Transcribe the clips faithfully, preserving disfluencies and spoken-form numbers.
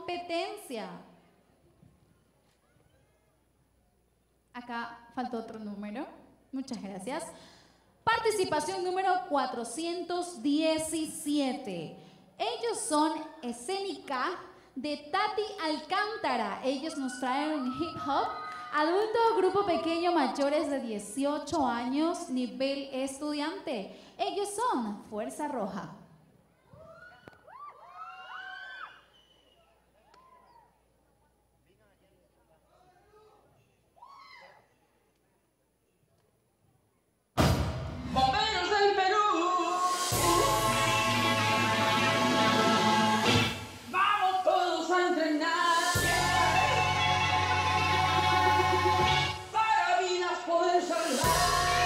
competencia. Acá faltó otro número. Muchas gracias. Participación número cuatrocientos diecisiete. Ellos son Escénica de Tati Alcántara. Ellos nos traen un hip hop. Adulto, grupo pequeño, mayores de dieciocho años, nivel estudiante. Ellos son Fuerza Roja. ¡Bomberos del Perú! ¡Vamos todos a entrenar! Para vidas poder salvar.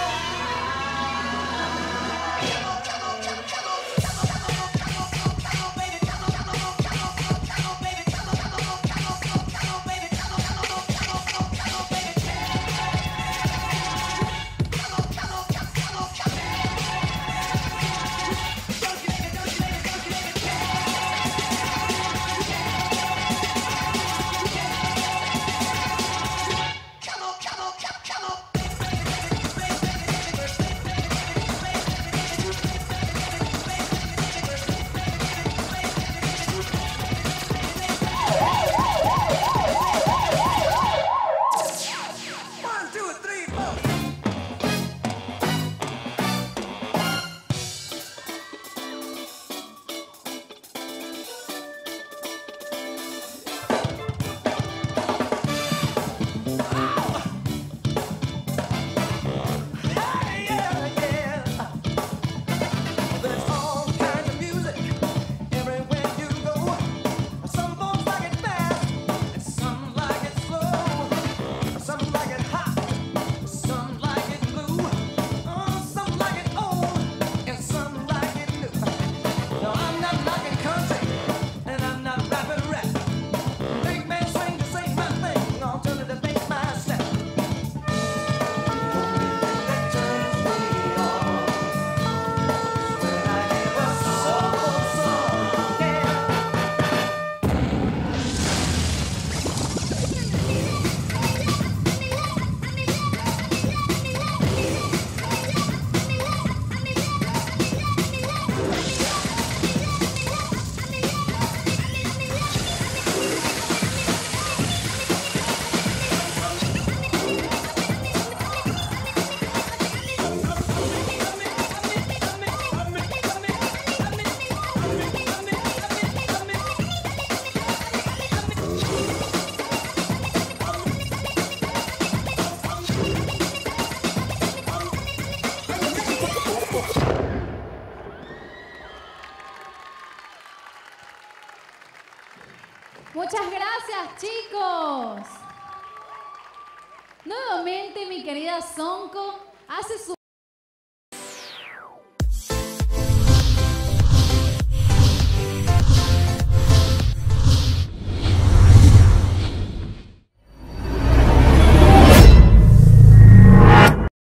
Muchas gracias, chicos. Nuevamente, mi querida Sonko hace su